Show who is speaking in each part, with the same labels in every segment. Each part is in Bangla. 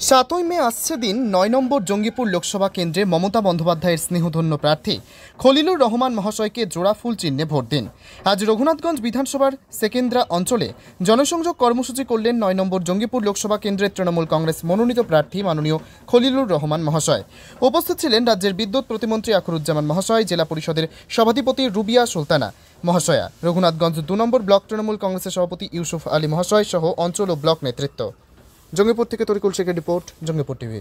Speaker 1: 7ই মে আসছে দিন 9 নম্বর জঙ্গিপুর লোকসভা কেন্দ্রে মমতা বন্দ্যোপাধ্যায়ের স্নেহধন্য প্রার্থী খলিলুর রহমান মহাশয়কে জোড়া ফুল চিহ্নে ভোট দিন। আজ রঘুনাথগঞ্জ বিধানসভার সেকেন্দ্রা অঞ্চলে জনসংযোগ কর্মসূচি করলেন 9 নম্বর জঙ্গিপুর লোকসভা কেন্দ্রের তৃণমূল কংগ্রেস মনোনীত প্রার্থী মাননীয় খলিলুর রহমান মহাশয়। উপস্থিত ছিলেন রাজ্যের বিদ্যুৎ প্রতিমন্ত্রী আখরুজ্জামান মহাশয়, জেলা পরিষদের সভাধিপতি রুবিয়া সুলতানা মহাশয়া, রঘুনাথগঞ্জ 2 নম্বর ব্লক তৃণমূল কংগ্রেসের সভাপতি ইউসুফ আলী মহাশয় সহ অঞ্চল ও ব্লক নেতৃত্ব। জঙ্গিপুর থেকে তরিকুল শেখের রিপোর্ট, জঙ্গিপুর টিভি।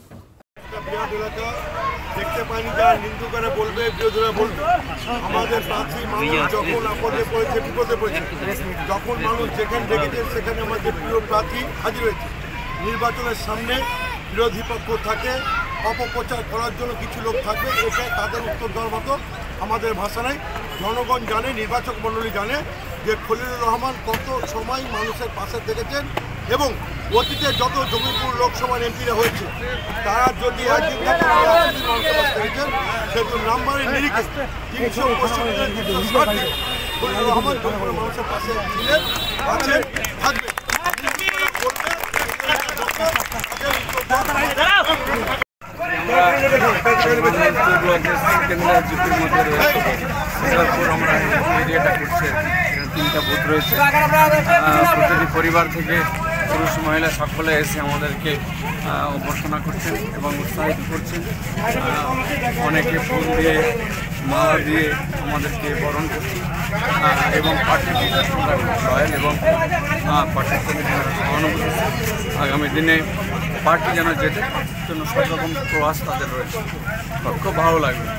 Speaker 2: দেখতে পাইনি, যারা নিন্দু করে বলবে, বিরোধীরা বলবে। আমাদের প্রার্থী মানুষ যখন আপদে পড়েছে, বিপদে পড়েছে, যখন মানুষ যেখানে দেখেছে সেখানে আমাদের প্রিয় প্রার্থী হাজির হয়েছে। নির্বাচনের সামনে বিরোধী পক্ষ থাকে, অপপ্রচার করার জন্য কিছু লোক থাকবে, এটা তাদের উত্তর দেওয়ার মতো আমাদের ভাষা নাই। জনগণ জানে, নির্বাচক মণ্ডলী জানে যে খলিলুর রহমান কত সময় মানুষের পাশে থেকেছেন এবং অতীতে যত জঙ্গিপুর লোকসভার এমপিরা হয়েছে তারা যদি একদিন মানুষের পাশে থেকেছেন, সেহেতু নাম্বারের নিরিখে 365 খলিলুর রহমান জঙ্গিপুরের মানুষের পাশে ছিলেন, আছেন, থাকবে।
Speaker 3: তিনটা বুথ রয়েছে, প্রতিটি পরিবার থেকে পুরুষ মহিলা সকলে এসে আমাদেরকে অভ্যর্থনা করছেন এবং উৎসাহিত করছেন। অনেকে ফুল দিয়ে, মালা দিয়ে আমাদেরকে বরণ করছেন এবং পার্টি সহায়ন এবং পার্টির সহানুভূতি। আগামী দিনে পার্টি যেন যেতে জন্য সব রকম প্রয়াস তাদের রয়েছে, খুব ভালো লাগবে।